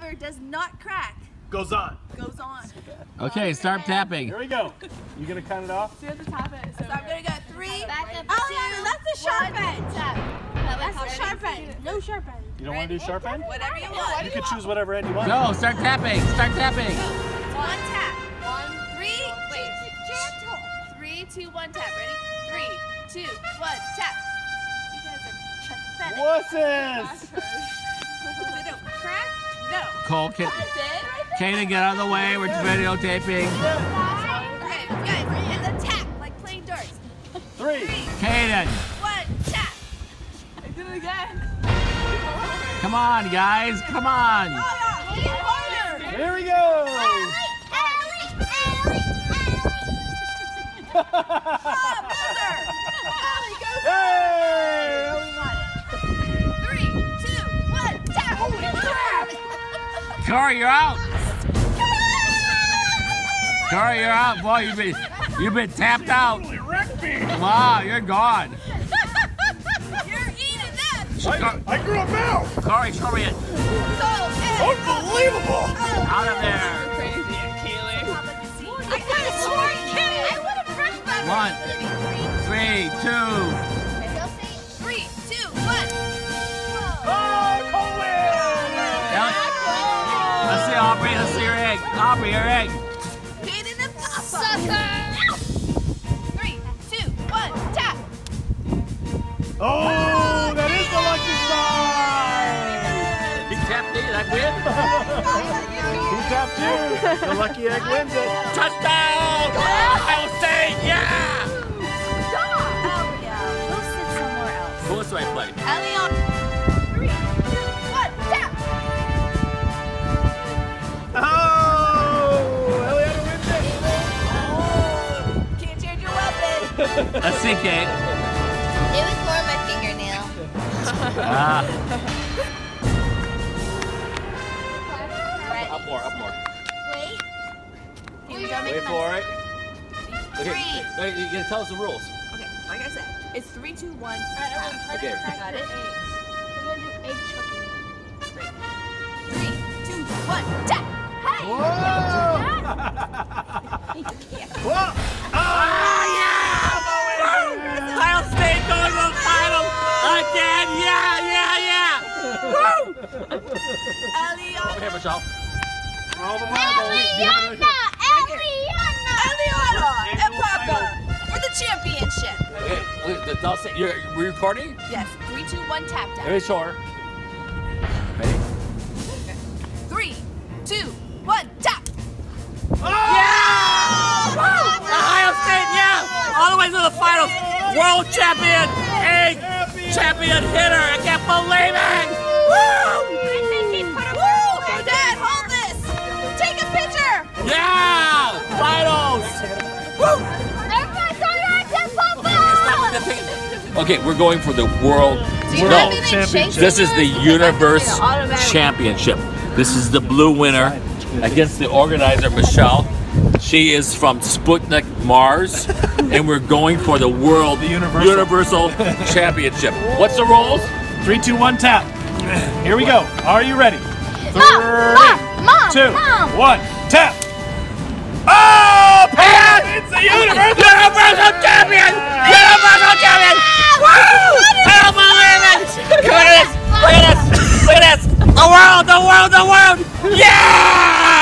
color does not crack. Goes on. Goes on. Okay, start tapping. Here we go. You gonna count it off? So you have to tap it. So I'm gonna go 3. Oh, that's a sharp end. That's a sharp end. No sharp end. You don't want to do sharp end? Whatever you want. You can choose whatever end you want. Go, start tapping. Start tapping. 1 tap. 3. Wait. 3, 2, 1 tap. Ready? 3, 2, 1 tap. You guys are pathetic. What's this? Did it crack? No. Cole, Kaden, get out of the way. We're videotaping. Okay, guys, it's a tap, like playing darts. 3. Kaden, 1 tap. I did it again. come on, guys. Come on. Harder. Here we go. Hey! 3, 2, 1 tap. Holy crap! Corey, you're out. Corey, you're out. Boy, you've been tapped out. Wow, you're gone. You're eating that. I grew a mouth. Corey, show me it. Unbelievable. Out of there. I got a smart kid. I would have brushed my 1, 3, 2. 3, 2, 1. Oh, Cole wins. Let's see, Aubrey. Let's see your egg. Aubrey, your egg. Kaden and Papa. Sucker. 3, 2, 1 tap. Oh, that is the lucky side. He tapped me. I win. He tapped you. The lucky egg wins it. Touchdown! Ohio State, yeah! Oh, yeah. Go sit somewhere else. Who else do I play? Elion. 3, 2, 1 tap. Oh, Eliana wins it. Oh, can't change your weapon. Let's see, Kate. It was more my fingernail. Up more, up more. Wait. Wait for it. Okay, wait, you gotta tell us the rules. Okay, like I said, it's 3, 2, 1 tap. Okay. Got it? We're going to do egg choking. 3, 2, 1 tap. Hey. Whoa! Whoa! Oh, yeah! Ohio State going to the final again! Yeah! Woo! Elion. Over here, Michelle. All the marbles. Eliana And Papa for the championship. Okay, I'll say, you're recording? Yes, 3, 2, 1 tap down. Very sure. Ready? 3, 2, 1 tap. Yeah! Ohio State, yeah! All the way to the finals. World champion, egg champion hitter. I can't believe it! Woo! Woo! Dad, hold this. Take a picture. Yeah! Finals! Woo! Everybody throw your hands up, Papa! Okay, we're going for the world Championship. This is the Universe Championship. This is the blue winner against the organizer, Michelle. She is from Sputnik Mars, and we're going for the World Universal Championship. What's the rules? 3, 2, 1 tap. Here we go. Are you ready? 3, Mom, 2, Mom. 1 tap. Oh, Pat! It's the Universal Champion! Universal Champion! Woo! I don't believe it! Look at this! Look at this! Look at this! The world! The world! The world! Yeah!